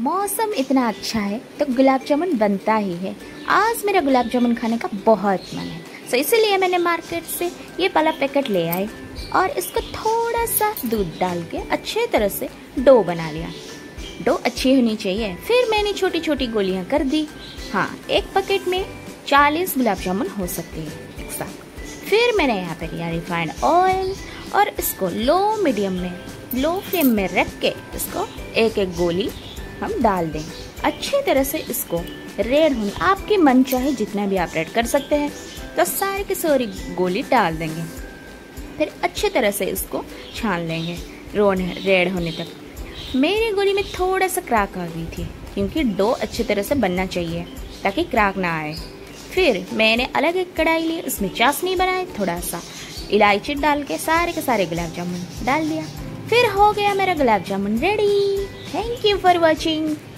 मौसम इतना अच्छा है तो गुलाब जामुन बनता ही है। आज मेरा गुलाब जामुन खाने का बहुत मन है, तो इसीलिए मैंने मार्केट से ये वाला पैकेट ले आए और इसको थोड़ा सा दूध डाल के अच्छे तरह से डो बना लिया। डो अच्छी होनी चाहिए। फिर मैंने छोटी छोटी गोलियां कर दी। हाँ, एक पैकेट में 40 गुलाब जामुन हो सकते हैं एक साथ। फिर मैंने यहाँ पे लिया रिफाइंड ऑयल और इसको लो फ्लेम में रख के इसको एक एक गोली हम डाल दें। अच्छी तरह से इसको रेड होने, आपकी मन चाहे जितना भी आप रेड कर सकते हैं, तो सारे की सारी गोली डाल देंगे। फिर अच्छी तरह से इसको छान लेंगे रेड होने तक। मेरी गोली में थोड़ा सा क्रैक आ गई थी क्योंकि डो अच्छी तरह से बनना चाहिए ताकि क्रैक ना आए। फिर मैंने अलग एक कढ़ाई ली, उसमें चाशनी बनाई, थोड़ा सा इलायची डाल के सारे के सारे गुलाब जामुन डाल दिया। फिर हो गया मेरा gulab jamun ready. Thank you for watching.